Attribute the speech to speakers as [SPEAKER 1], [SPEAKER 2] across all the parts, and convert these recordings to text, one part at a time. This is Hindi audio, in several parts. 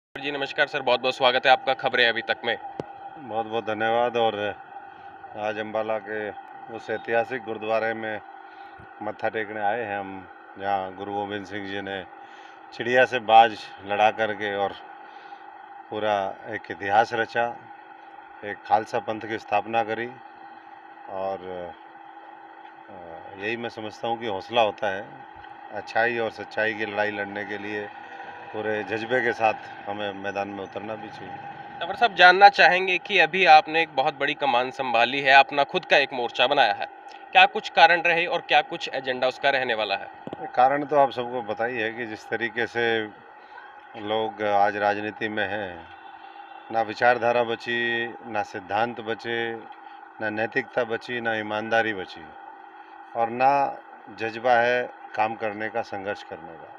[SPEAKER 1] जी नमस्कार सर, बहुत-बहुत स्वागत है आपका खबरें अभी तक में।
[SPEAKER 2] बहुत बहुत धन्यवाद। और आज अम्बाला के उस ऐतिहासिक गुरुद्वारे में मत्था टेकने आए हैं हम, जहाँ गुरु गोविंद सिंह जी ने चिड़िया से बाज लड़ा करके और पूरा एक इतिहास रचा, एक खालसा पंथ की स्थापना करी। और यही मैं समझता हूँ कि हौसला होता है अच्छाई और सच्चाई की लड़ाई लड़ने के लिए। पूरे जज्बे के साथ हमें मैदान में उतरना भी चाहिए।
[SPEAKER 1] खबर साहब जानना चाहेंगे कि अभी आपने एक बहुत बड़ी कमान सँभाली है, अपना खुद का एक मोर्चा बनाया है। क्या कुछ कारण रहे और क्या कुछ एजेंडा उसका रहने वाला है?
[SPEAKER 2] कारण तो आप सबको पता ही है कि जिस तरीके से लोग आज राजनीति में हैं, ना विचारधारा बची, ना सिद्धांत बचे, ना नैतिकता बची, ना ईमानदारी बची, और ना जज्बा है काम करने का, संघर्ष करने का।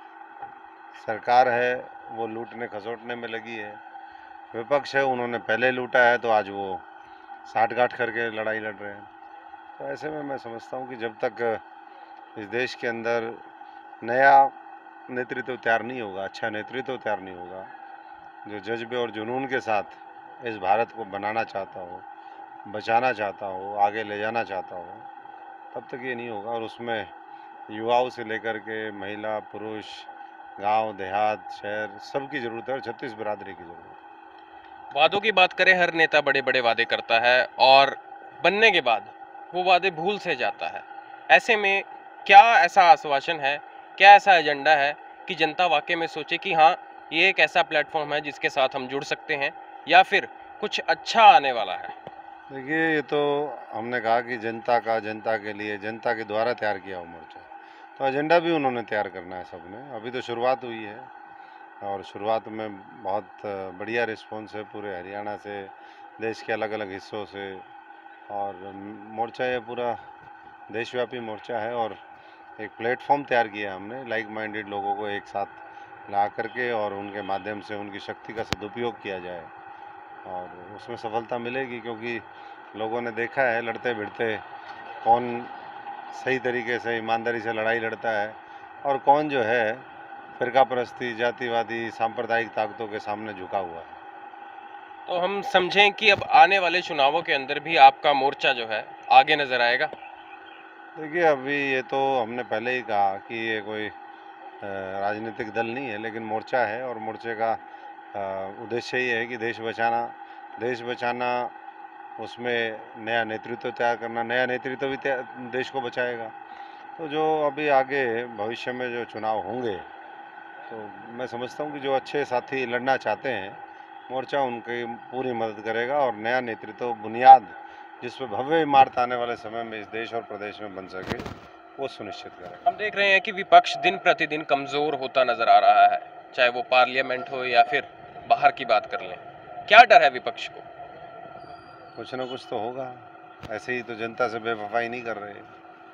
[SPEAKER 2] सरकार है वो लूटने खसोटने में लगी है, विपक्ष है उन्होंने पहले लूटा है तो आज वो साठगांठ करके लड़ाई लड़ रहे हैं। तो ऐसे में मैं समझता हूँ कि जब तक इस देश के अंदर नया नेतृत्व तैयार नहीं होगा, अच्छा नेतृत्व तैयार नहीं होगा, जो जज्बे और जुनून के साथ इस भारत को बनाना चाहता हो, बचाना चाहता हो, आगे ले जाना चाहता हो, तब तक ये नहीं होगा। और उसमें युवाओं से लेकर के महिला पुरुष, गांव देहात शहर, सबकी ज़रूरत है और छत्तीस बिरादरी की ज़रूरत है।
[SPEAKER 1] वादों की बात करें, हर नेता बड़े-बड़े वादे करता है और बनने के बाद वो वादे भूल से जाता है। ऐसे में क्या ऐसा आश्वासन है, क्या ऐसा एजेंडा है कि जनता वाक़ई में सोचे कि हाँ, ये एक ऐसा प्लेटफ़ॉर्म है जिसके साथ हम जुड़ सकते हैं या फिर कुछ अच्छा आने वाला है?
[SPEAKER 2] देखिए, ये तो हमने कहा कि जनता का, जनता के लिए, जनता के द्वारा तैयार किया हुआ मोर्चा, तो एजेंडा भी उन्होंने तैयार करना है सबने। अभी तो शुरुआत हुई है और शुरुआत में बहुत बढ़िया रिस्पॉन्स है पूरे हरियाणा से, देश के अलग अलग हिस्सों से। और मोर्चा ये पूरा देशव्यापी मोर्चा है और एक प्लेटफॉर्म तैयार किया है हमने, लाइक माइंडेड लोगों को एक साथ ला करके और उनके माध्यम से उनकी शक्ति का सदुपयोग किया जाए और उसमें सफलता मिलेगी। क्योंकि लोगों ने देखा है लड़ते भिड़ते कौन सही तरीके से ईमानदारी से लड़ाई लड़ता है और कौन जो है फिरकापरस्ती, जातिवादी, सांप्रदायिक ताकतों के सामने झुका हुआ है।
[SPEAKER 1] तो हम समझें कि अब आने वाले चुनावों के अंदर भी आपका मोर्चा जो है आगे नजर आएगा।
[SPEAKER 2] देखिए, अभी ये तो हमने पहले ही कहा कि ये कोई राजनीतिक दल नहीं है, लेकिन मोर्चा है और मोर्चे का उद्देश्य ये है कि देश बचाना। देश बचाना, उसमें नया नेतृत्व तैयार करना, नया नेतृत्व भी देश को बचाएगा। तो जो अभी आगे भविष्य में जो चुनाव होंगे, तो मैं समझता हूँ कि जो अच्छे साथी लड़ना चाहते हैं, मोर्चा उनकी पूरी मदद करेगा और नया नेतृत्व बुनियाद जिस पे भव्य इमारत आने वाले समय में इस देश और प्रदेश में बन सके, वो सुनिश्चित करेगा।
[SPEAKER 1] हम देख रहे हैं कि विपक्ष दिन प्रतिदिन कमजोर होता नजर आ रहा है, चाहे वो पार्लियामेंट हो या फिर बाहर की बात कर लें। क्या डर है विपक्ष को?
[SPEAKER 2] कुछ ना कुछ तो होगा, ऐसे ही तो जनता से बेवफाई नहीं कर रहे।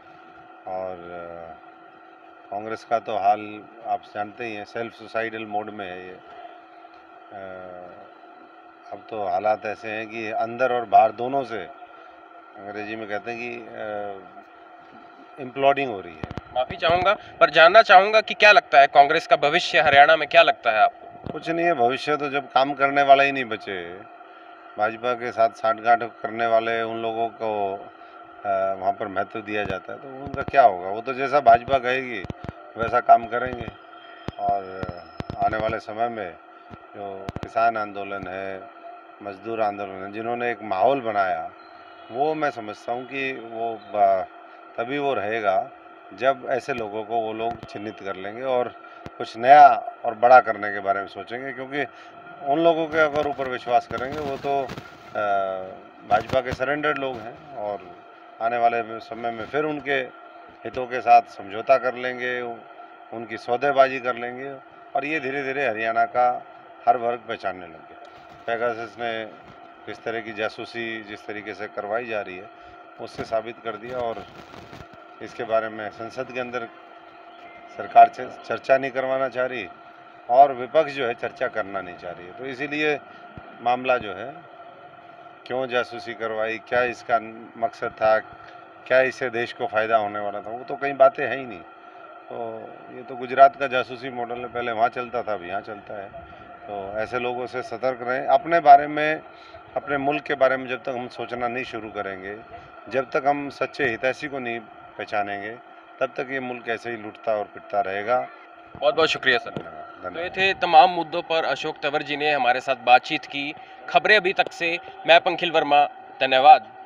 [SPEAKER 2] और कांग्रेस का तो हाल आप जानते ही हैं, सेल्फ सुसाइडल मोड में है ये। अब तो हालात ऐसे हैं कि अंदर और बाहर दोनों से, अंग्रेजी में कहते हैं कि इम्प्लोडिंग हो रही है।
[SPEAKER 1] माफी चाहूंगा, पर जानना चाहूंगा कि क्या लगता है कांग्रेस का भविष्य हरियाणा में, क्या लगता है आपको?
[SPEAKER 2] कुछ नहीं है भविष्य, तो जब काम करने वाला ही नहीं बचे, भाजपा के साथ साठगांठ करने वाले उन लोगों को वहाँ पर महत्व दिया जाता है, तो उनका क्या होगा? वो तो जैसा भाजपा कहेगी वैसा काम करेंगे। और आने वाले समय में जो किसान आंदोलन है, मजदूर आंदोलन है, जिन्होंने एक माहौल बनाया, वो मैं समझता हूँ कि वो तभी वो रहेगा जब ऐसे लोगों को वो लोग चिन्हित कर लेंगे और कुछ नया और बड़ा करने के बारे में सोचेंगे। क्योंकि उन लोगों के अगर ऊपर विश्वास करेंगे, वो तो भाजपा के सरेंडर्ड लोग हैं और आने वाले समय में फिर उनके हितों के साथ समझौता कर लेंगे, उनकी सौदेबाजी कर लेंगे और ये धीरे धीरे हरियाणा का हर वर्ग पहचानने लग गया। पेगासस ने किस तरह की जासूसी जिस तरीके से करवाई जा रही है, उससे साबित कर दिया। और इसके बारे में संसद के अंदर सरकार चर्चा नहीं करवाना चाह रही और विपक्ष जो है चर्चा करना नहीं चाह रही है। तो इसीलिए मामला जो है, क्यों जासूसी करवाई, क्या इसका मकसद था, क्या इससे देश को फ़ायदा होने वाला था, वो तो कई बातें हैं ही नहीं। तो ये तो गुजरात का जासूसी मॉडल है, पहले वहाँ चलता था, अब यहाँ चलता है। तो ऐसे लोगों से सतर्क रहें। अपने बारे में, अपने मुल्क के बारे में जब तक हम सोचना नहीं शुरू करेंगे, जब तक हम सच्चे हितैषी को नहीं पहचानेंगे, तब तक ये मुल्क ऐसे ही लूटता और पिटता रहेगा।
[SPEAKER 1] बहुत बहुत शुक्रिया सर। तो ये
[SPEAKER 2] धन्यवाद।
[SPEAKER 1] थे तमाम मुद्दों पर अशोक तंवर जी ने हमारे साथ बातचीत की। खबरें अभी तक से मैं पंखिल वर्मा, धन्यवाद।